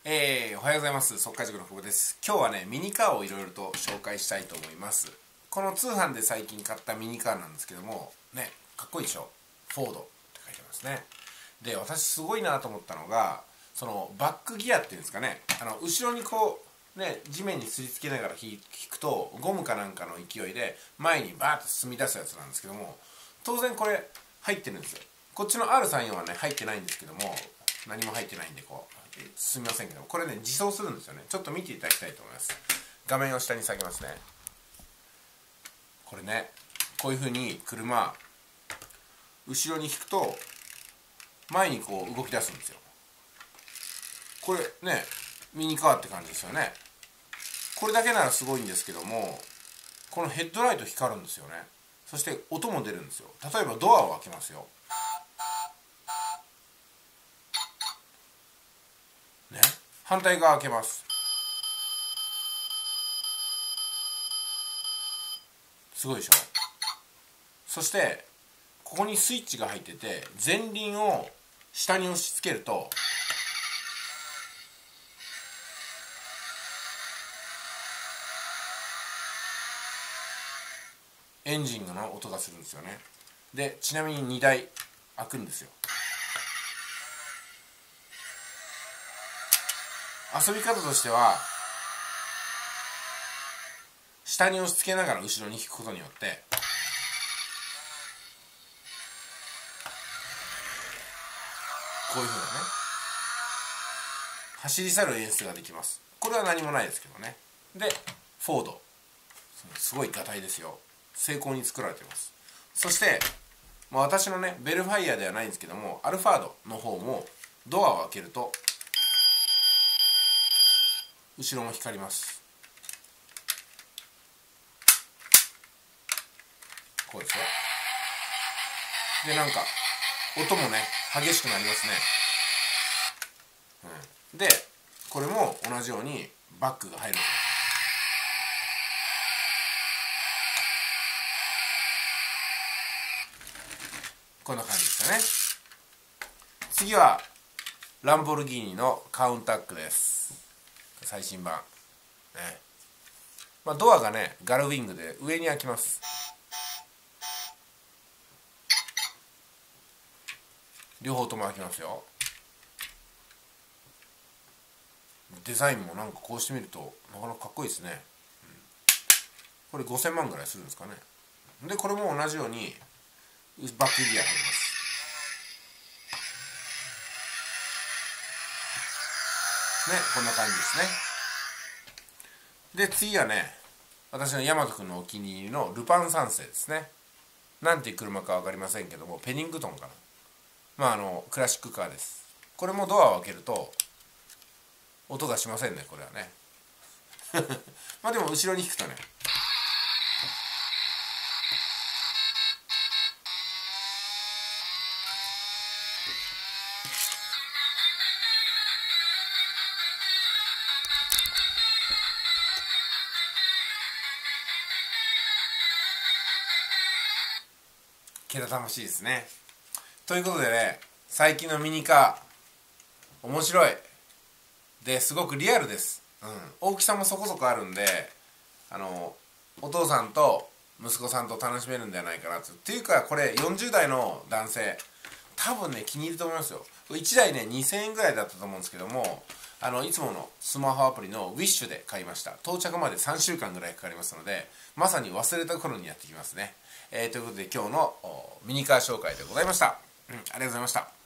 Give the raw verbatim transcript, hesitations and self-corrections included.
えー、おはようございます。速稼塾の久保です。今日はね、ミニカーをいろいろと紹介したいと思います。この通販で最近買ったミニカーなんですけども、ね、かっこいいでしょ。フォードって書いてますね。で、私すごいなと思ったのが、そのバックギアっていうんですかね、あの後ろにこう、ね、地面にすりつけながら引くと、ゴムかなんかの勢いで前にバーッと進み出すやつなんですけども、当然これ入ってるんですよ。こっちの アールさんじゅうよん はね、入ってないんですけども、何も入ってないんでこうすみませんけども、これね自走するんですよね。ちょっと見ていただきたいと思います。画面を下に下げますね。これね、こういう風に車後ろに引くと前にこう動き出すんですよ。これね、ミニカーって感じですよね。これだけならすごいんですけども、このヘッドライト光るんですよね。そして音も出るんですよ。例えばドアを開けますよね、反対側開けます。すごいでしょ。そしてここにスイッチが入ってて、前輪を下に押し付けるとエンジンの音がするんですよね。で、ちなみににだい開くんですよ。遊び方としては、下に押し付けながら後ろに引くことによってこういうふうなね、走り去る演出ができます。これは何もないですけどね。で、フォード、すごいガタイですよ。精巧に作られています。そして、まあ、私のねベルファイアではないんですけども、アルファードの方もドアを開けると後ろも光ります。こうですよ。で、なんか音もね激しくなりますね。うん、で、これも同じようにバックが入るんですよ。こんな感じですかね。次はランボルギーニのカウンタックです。最新版、ね、まあ、ドアがねガルウィングで上に開きます。両方とも開きますよ。デザインもなんかこうしてみるとなかなかかっこいいですね。うん、これごせんまんぐらいするんですかね。で、これも同じようにバックギア入ります。ね、こんな感じですね。で、次はね、私のヤマト君のお気に入りのルパン三世ですね。なんていう車か分かりませんけども、ペニングトンかな。まああのクラシックカーです。これもドアを開けると音がしませんね、これはね。まあでも後ろに引くとね、けたたましいですね。ということでね、最近のミニカー面白いですごくリアルです。うん、大きさもそこそこあるんで、あのお父さんと息子さんと楽しめるんじゃないかなと。っていうか、これよんじゅうだいの男性多分ね気に入ると思いますよ。いちだいねにせんえんぐらいだったと思うんですけども、あのいつものスマホアプリのウィッシュで買いました。到着までさんしゅうかんぐらいかかりますので、まさに忘れた頃にやってきますね。えー、ということで今日のミニカー紹介でございました。うん、ありがとうございました。